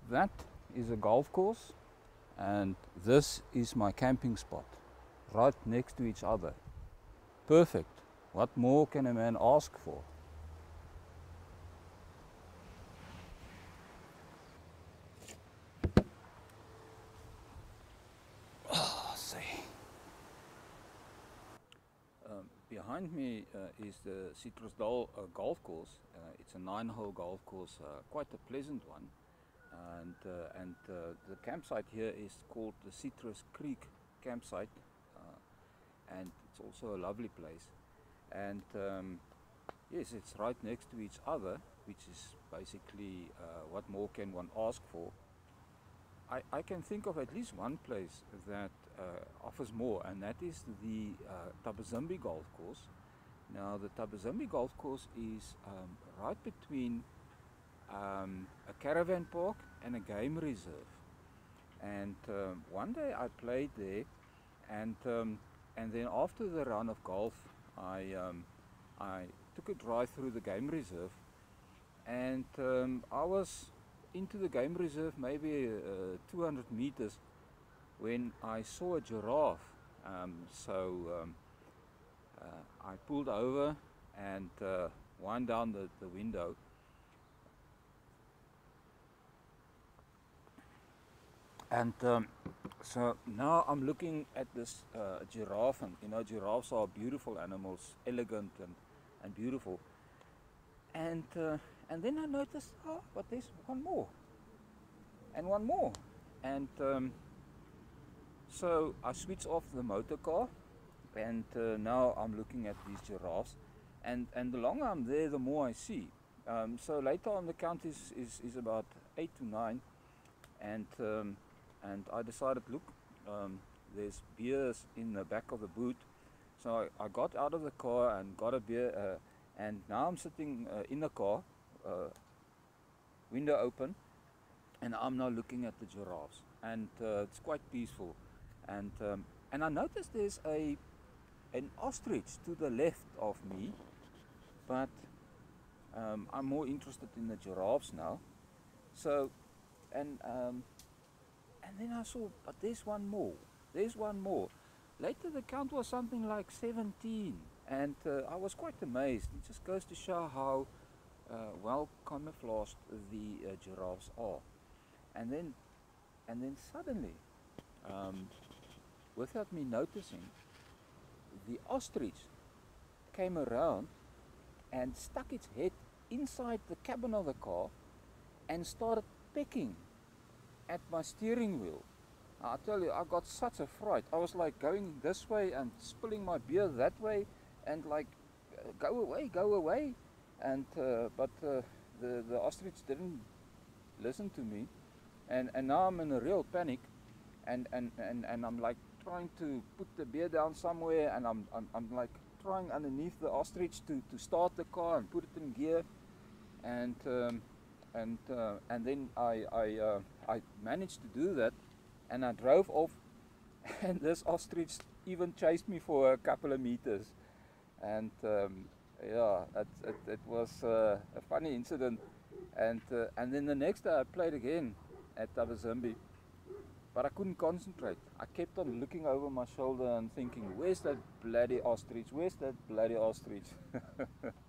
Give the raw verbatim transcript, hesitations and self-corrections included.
That is a golf course, and this is my camping spot, right next to each other. Perfect. What more can a man ask for? Oh, see. Um, behind me uh, is the Citrusdal uh, golf course. Uh, it's a nine-hole golf course, uh, quite a pleasant one. And, uh, and uh, the campsite here is called the Citrus Creek campsite, uh, and it's also a lovely place. And um, yes, it's right next to each other, which is basically uh, what more can one ask for. I, I can think of at least one place that uh, offers more, and that is the uh, Thabazimbi Golf Course. Now, the Thabazimbi Golf Course is um, right between um, a caravan park and a game reserve. And um, one day I played there, and um, and then after the round of golf, I um, I took a drive through the game reserve, and um, I was into the game reserve maybe uh, two hundred meters when I saw a giraffe. Um, so um, uh, I pulled over and uh, wound down the, the window. And um, so now I'm looking at this uh, giraffe, and you know, giraffes are beautiful animals, elegant and, and beautiful. And uh, and then I noticed, oh, but there's one more, and one more, and um, so I switched off the motor car, and uh, now I'm looking at these giraffes, and and the longer I'm there, the more I see. Um, so later on, the count is is, is about eight to nine, and um, and I decided, look, um, there's beers in the back of the boot. So I, I got out of the car and got a beer, uh, and now I'm sitting uh, in the car, uh, window open, and I'm now looking at the giraffes, and uh, it's quite peaceful. And um, and I noticed there's a an ostrich to the left of me, but um, I'm more interested in the giraffes now. So and um, And then I saw, but there's one more. There's one more. Later the count was something like seventeen, and uh, I was quite amazed. It just goes to show how uh, well camouflaged the uh, giraffes are. And then, and then suddenly, um, without me noticing, the ostrich came around and stuck its head inside the cabin of the car and started pecking at my steering wheel. I tell you, I got such a fright. I was like going this way and spilling my beer that way, and like, uh, go away, go away. And uh, but uh, the the ostrich didn't listen to me, and and now I'm in a real panic, and and and, and I'm like trying to put the beer down somewhere, and I'm I'm, I'm like trying underneath the ostrich to to start the car and put it in gear, and. Um, and uh, and then I I, uh, I managed to do that, and I drove off, and this ostrich even chased me for a couple of meters, and um, yeah, it, it, it was uh, a funny incident, and uh, and then the next day I played again at Thabazimbi, but I couldn't concentrate. I kept on looking over my shoulder and thinking, where's that bloody ostrich? Where's that bloody ostrich?